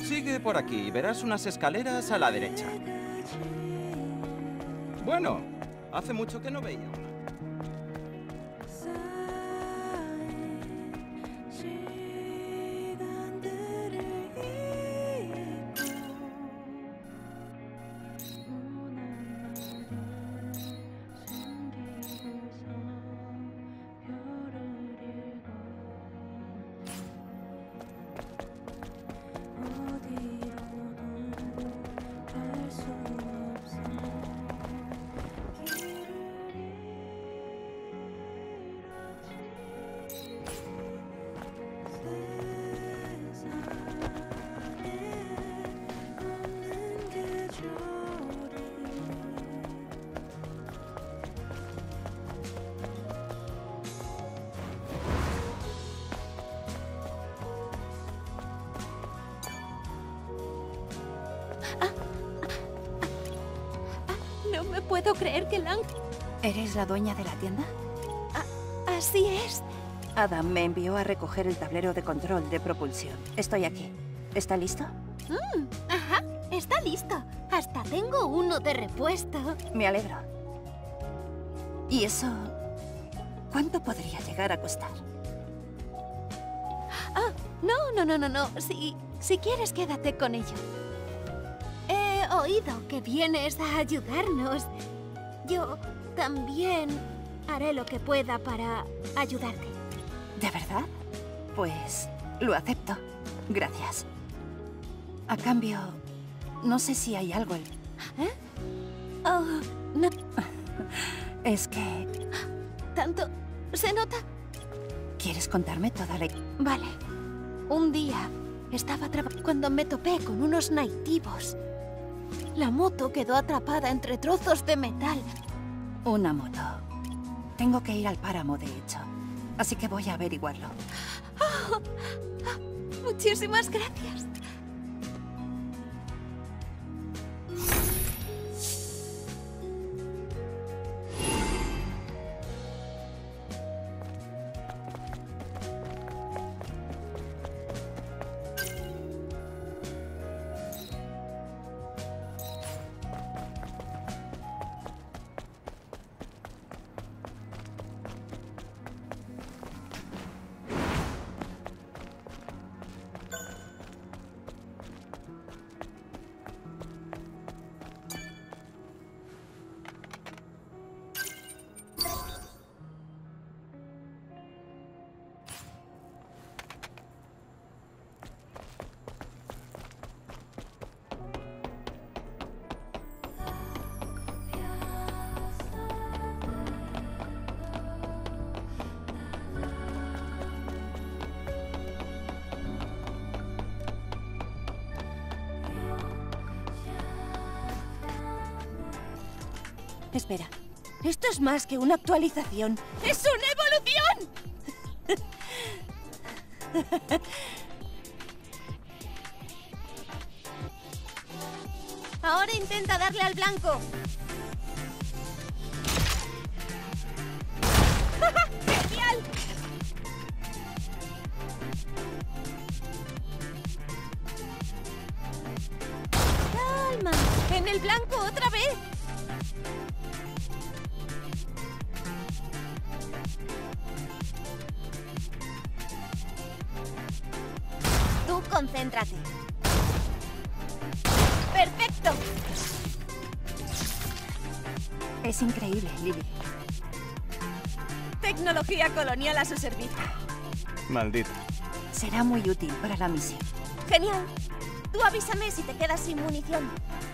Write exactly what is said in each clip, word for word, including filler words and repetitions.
Sigue por aquí y verás unas escaleras a la derecha. Bueno, hace mucho que no veía una. No me puedo creer que Lang... ¿Eres la dueña de la tienda? Ah, así es. Adam me envió a recoger el tablero de control de propulsión. Estoy aquí. ¿Está listo? Mm, ajá, está listo. Hasta tengo uno de repuesto. Me alegro. ¿Y eso cuánto podría llegar a costar? Ah, no, no, no, no, no. Si, si quieres, quédate con ello. He oído que vienes a ayudarnos. Yo también haré lo que pueda para ayudarte. ¿De verdad? Pues lo acepto. Gracias. A cambio, no sé si hay algo... ¿Eh? Oh, no. Es que... ¿Tanto se nota? ¿Quieres contarme toda la... Vale. Un día estaba trabajando cuando me topé con unos nativos. La moto quedó atrapada entre trozos de metal. Una moto. Tengo que ir al páramo, de hecho. Así que voy a averiguarlo. Oh, oh, muchísimas gracias. Espera, esto es más que una actualización. ¡Es una evolución! Ahora intenta darle al blanco. ¡Genial! Calma. En el blanco otra vez. Tú concéntrate. ¡Perfecto! Es increíble, Lily. Tecnología colonial a su servicio. Maldito. Será muy útil para la misión. Genial. Tú avísame si te quedas sin munición.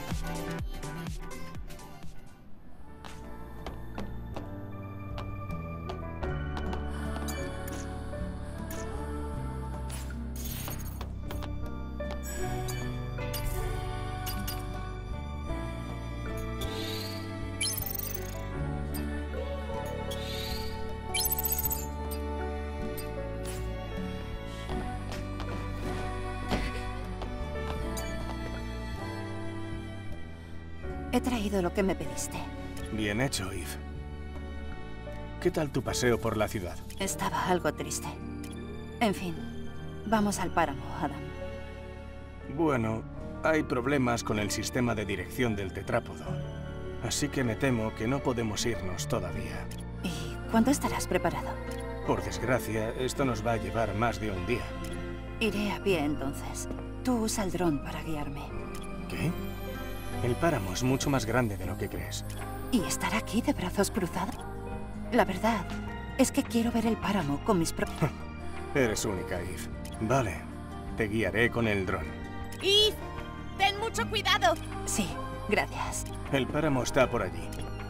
He traído lo que me pediste. Bien hecho, Eve. ¿Qué tal tu paseo por la ciudad? Estaba algo triste. En fin, vamos al páramo, Adam. Bueno, hay problemas con el sistema de dirección del tetrápodo. Así que me temo que no podemos irnos todavía. ¿Y cuándo estarás preparado? Por desgracia, esto nos va a llevar más de un día. Iré a pie entonces. Tú usa el dron para guiarme. ¿Qué? El páramo es mucho más grande de lo que crees. ¿Y estar aquí de brazos cruzados? La verdad es que quiero ver el páramo con mis propios... Eres única, Eve. Vale, te guiaré con el dron. ¡Eve! ¡Ten mucho cuidado! Sí, gracias. El páramo está por allí.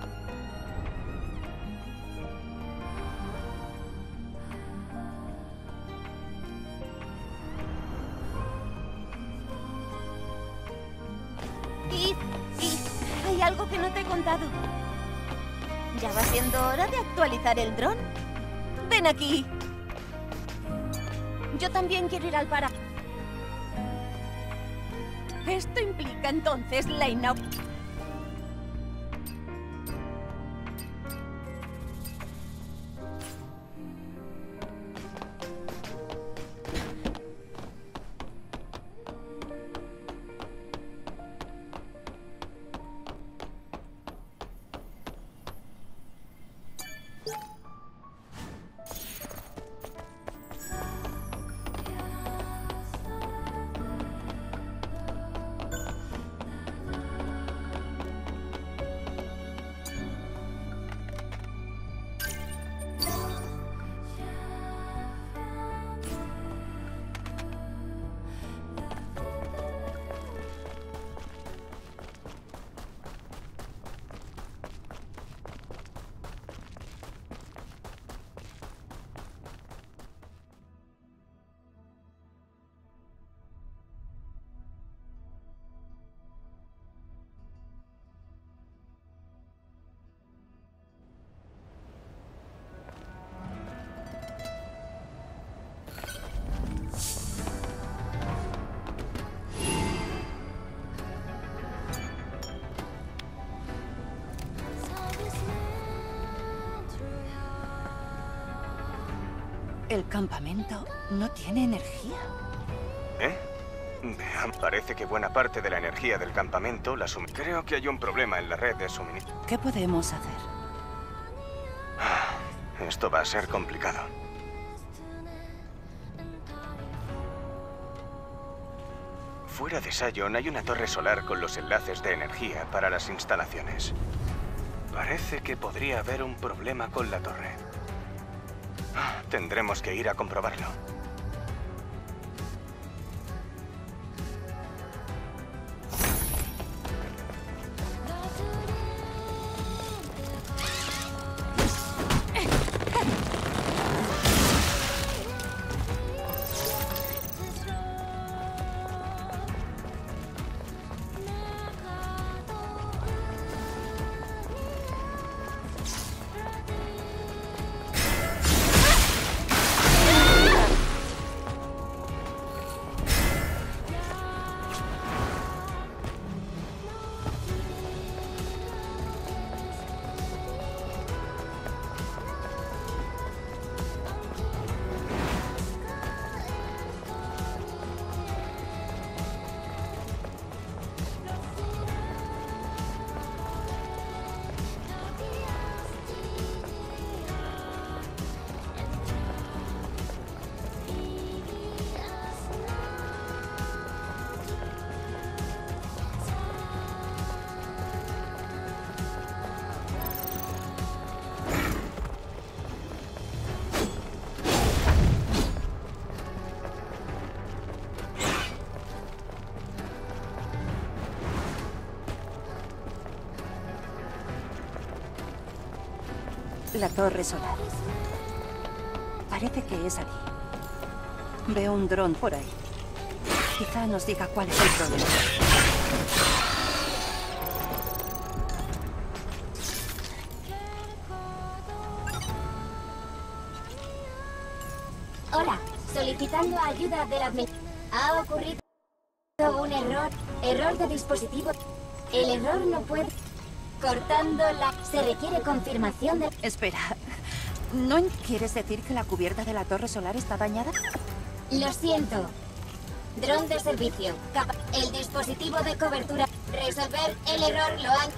Eve, Eve, hay algo que no te he contado. Ya va siendo hora de actualizar el dron. Ven aquí. Yo también quiero ir al para. Esto implica entonces la inauguración. El campamento no tiene energía. ¿Eh? Vean, parece que buena parte de la energía del campamento la sum... Creo que hay un problema en la red de suministro. ¿Qué podemos hacer? Esto va a ser complicado. Fuera de Sion hay una torre solar con los enlaces de energía para las instalaciones. Parece que podría haber un problema con la torre. Tendremos que ir a comprobarlo. La torre solar. Parece que es aquí. Veo un dron por ahí. Quizá nos diga cuál es el problema. Hola, solicitando ayuda de la administración. Ha ocurrido un error. Error de dispositivo. El error no puede... Cortando la... Se requiere confirmación de... Espera, ¿no quieres decir que la cubierta de la torre solar está dañada? Lo siento. Dron de servicio. Capa- el dispositivo de cobertura. Resolver el error lo han...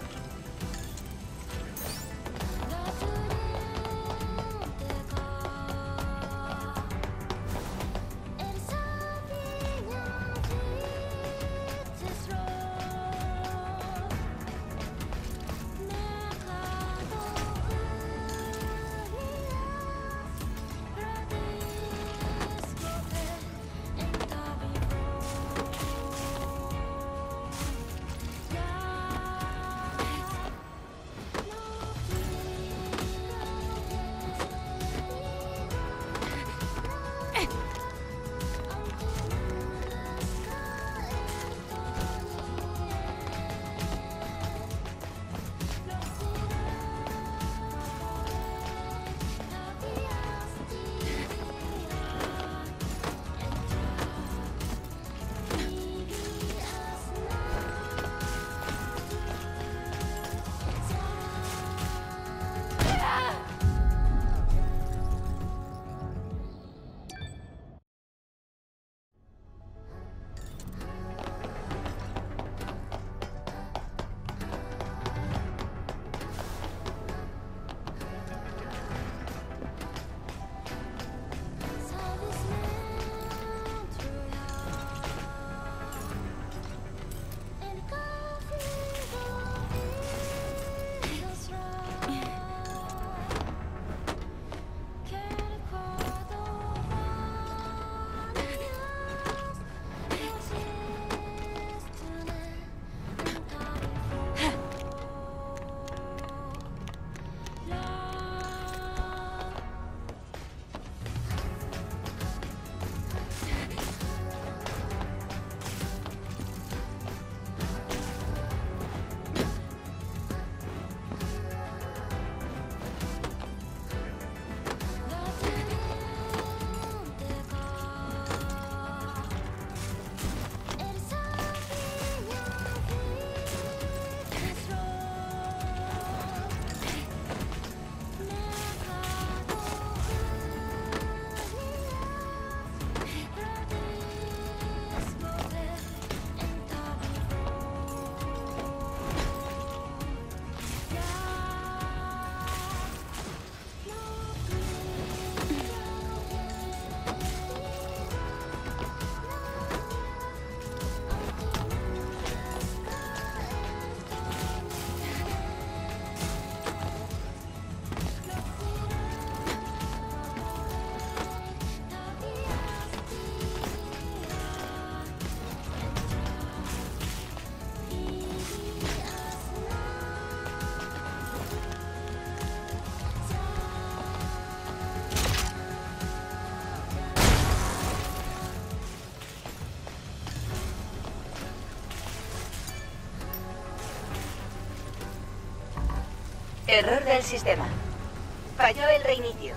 Error del sistema. Falló el reinicio.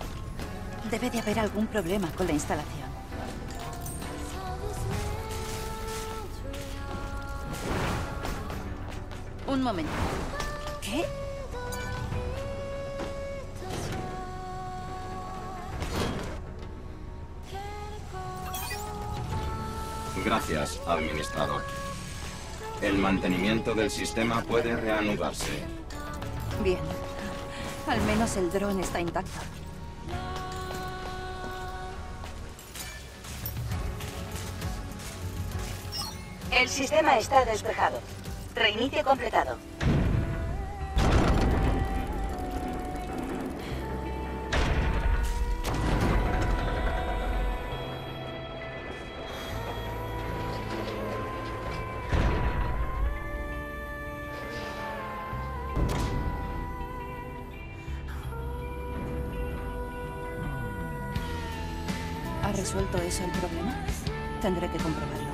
Debe de haber algún problema con la instalación. Un momento. ¿Qué? Gracias, administrador. El mantenimiento del sistema puede reanudarse. Bien. Al menos el dron está intacto. El sistema está despejado. Reinicio completado. ¿Ha resuelto eso el problema? Tendré que comprobarlo.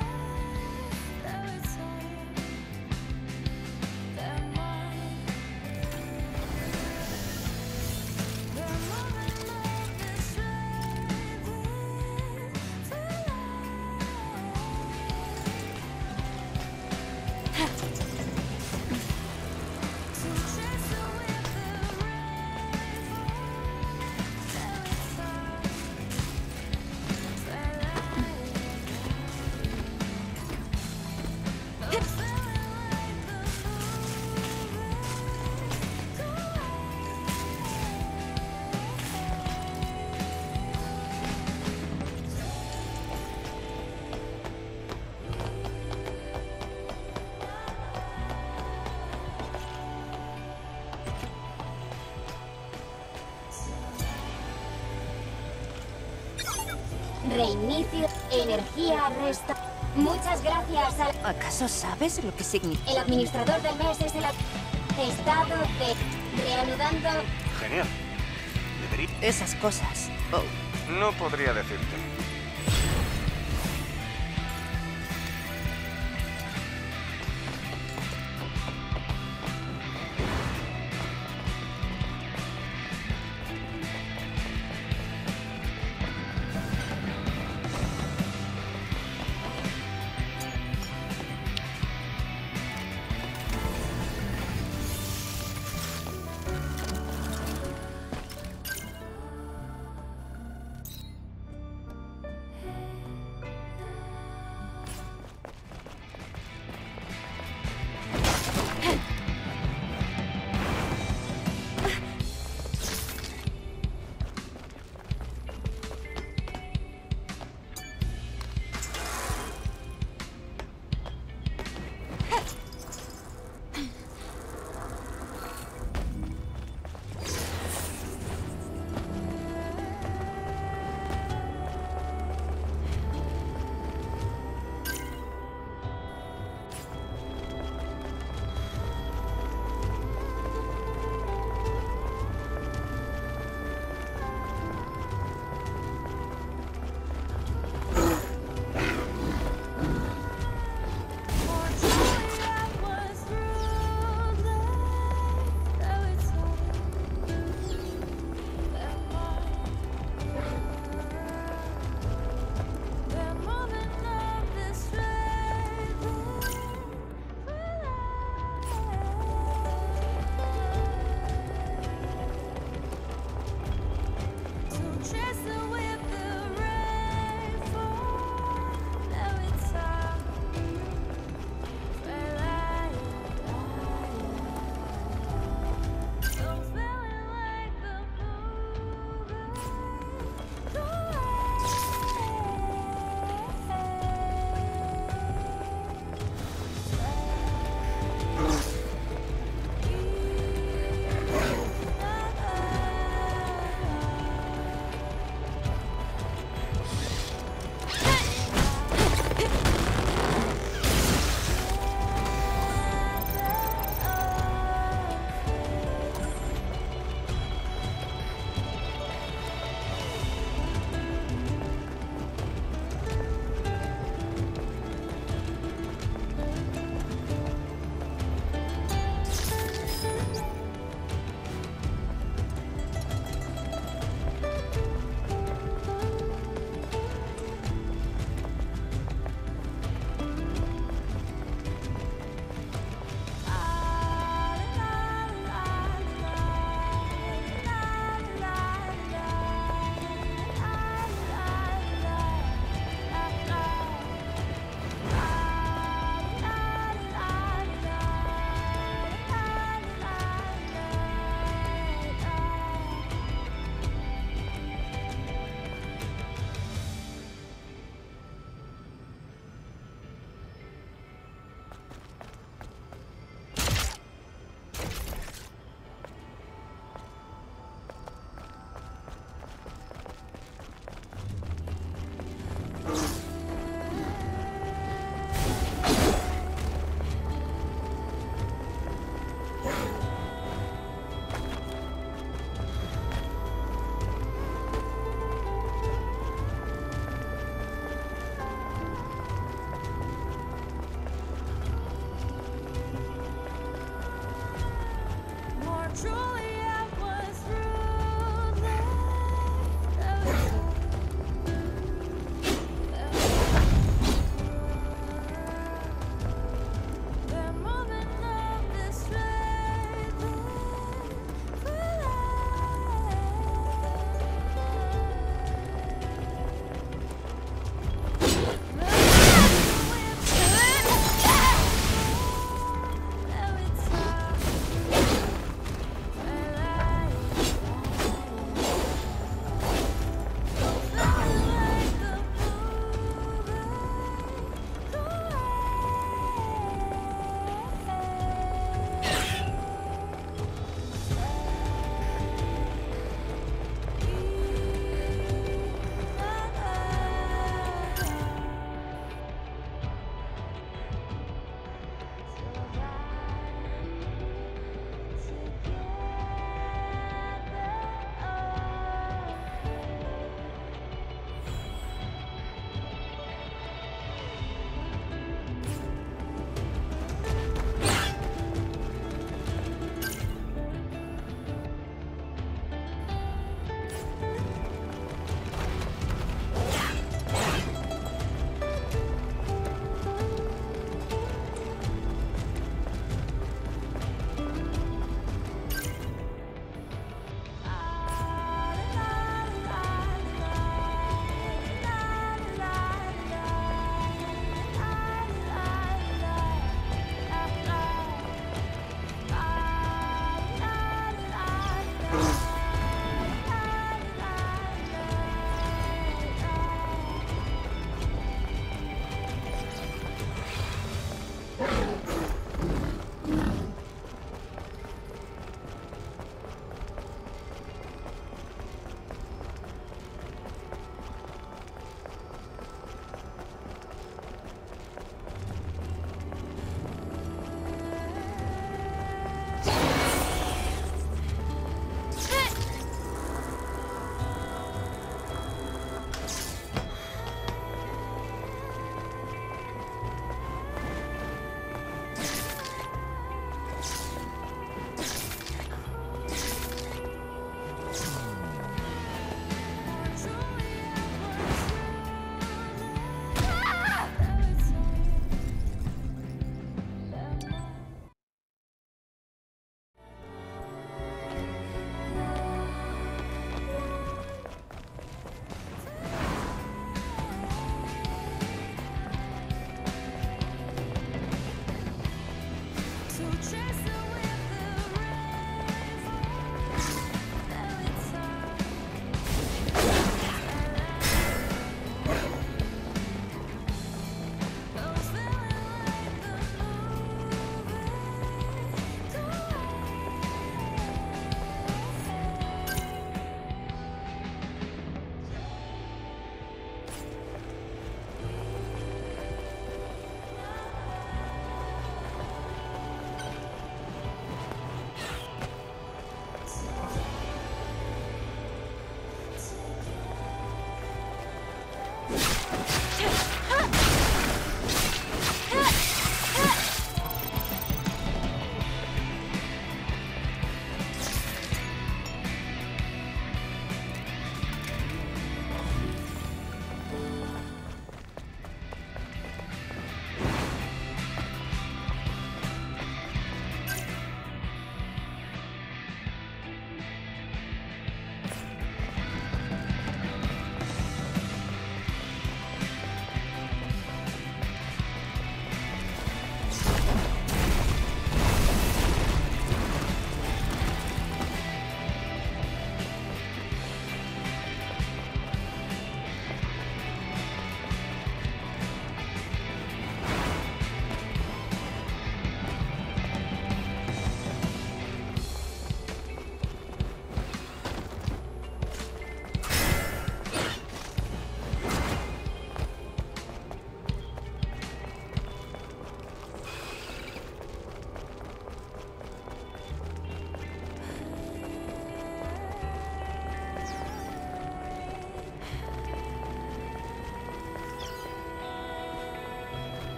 Reinicio. Energía resta. Muchas gracias al... ¿Acaso sabes lo que significa? El administrador del mes es el... Estado de... Reanudando... Genial. Debería... Esas cosas. Oh, No podría decirte.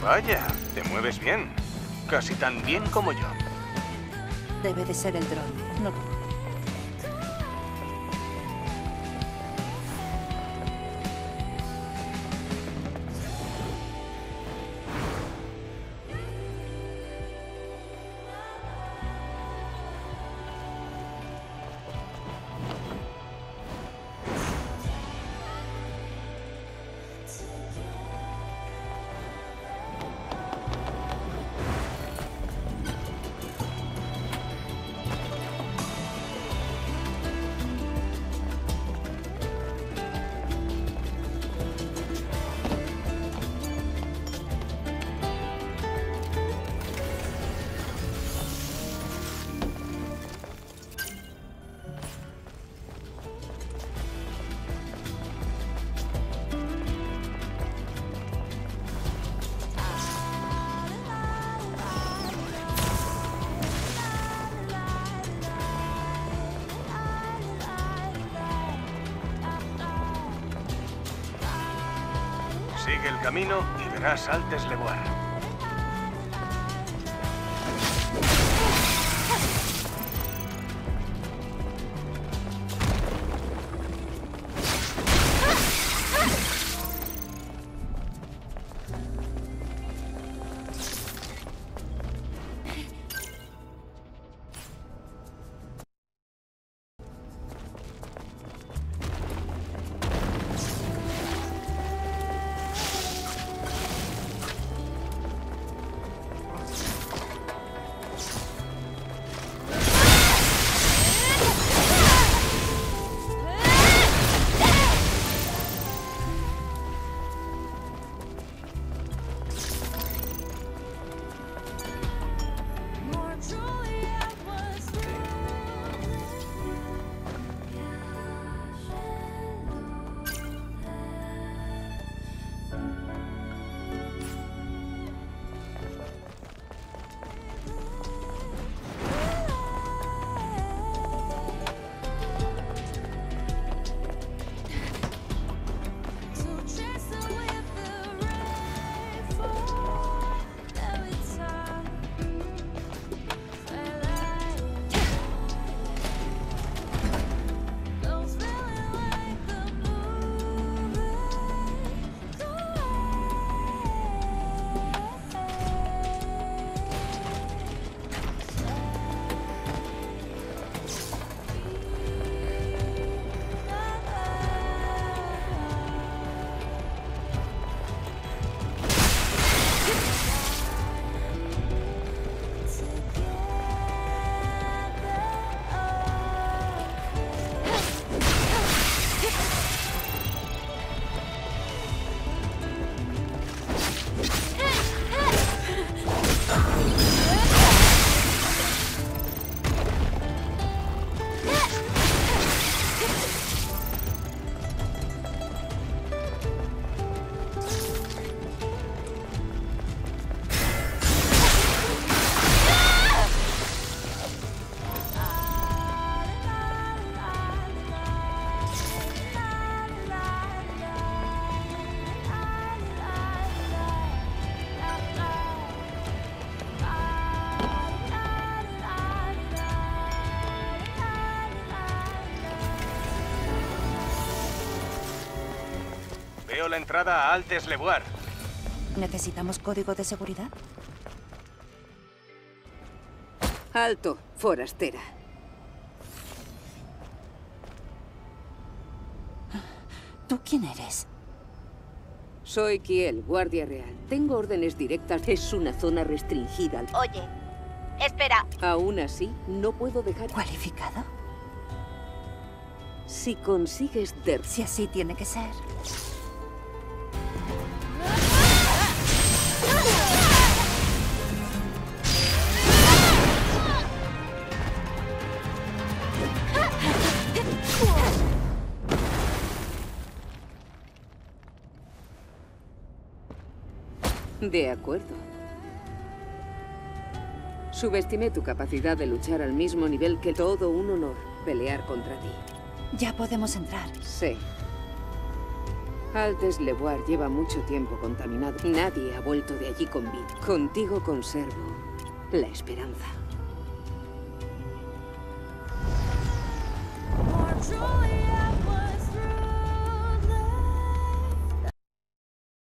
Vaya, te mueves bien. Casi tan bien como yo. Debe de ser el dron. No. Sigue el camino y verás Altes Leguar. Veo la entrada a Altes Leguar. ¿Necesitamos código de seguridad? Alto, forastera. ¿Tú quién eres? Soy Kiel, guardia real. Tengo órdenes directas. Es una zona restringida. Oye, espera. Aún así, no puedo dejar... ¿Cualificado? Si consigues der... Si así tiene que ser. De acuerdo. Subestimé tu capacidad de luchar al mismo nivel que todo un honor pelear contra ti. Ya podemos entrar. Sí. Altes Levoir lleva mucho tiempo contaminado. Nadie ha vuelto de allí con vida. Contigo conservo la esperanza.